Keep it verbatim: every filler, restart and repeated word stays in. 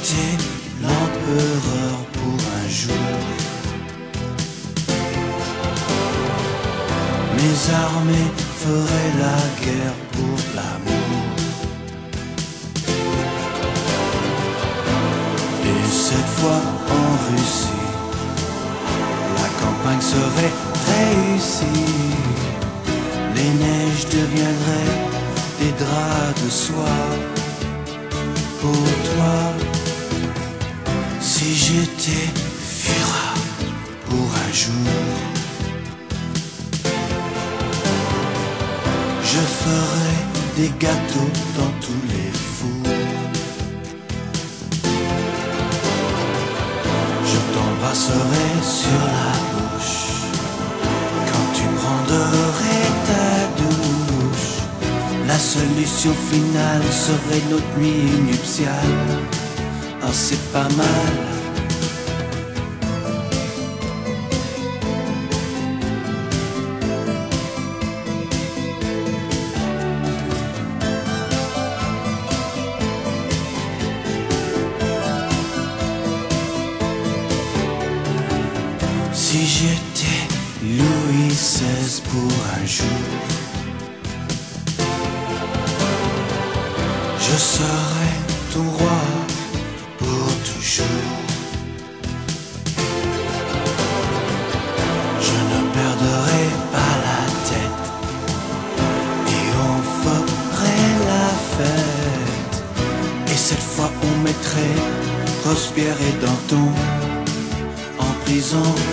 j'étais l'empereur pour un jour, mes armées feraient la guerre pour l'amour. Et cette fois en Russie, la campagne serait réussie. Les neiges deviendraient des draps de soie pour toi. Si j'étais Führer pour un jour, je ferais des gâteaux dans tous les fours. Je t'embrasserai sur la bouche quand tu prendrais ta douche. La solution finale serait notre nuit nuptiale. Oh, c'est pas mal. Si j'étais Louis seize pour un jour, je serais ton roi pour toujours. Je ne perdrai pas la tête et on ferait la fête. Et cette fois on mettrait Robespierre et Danton en prison.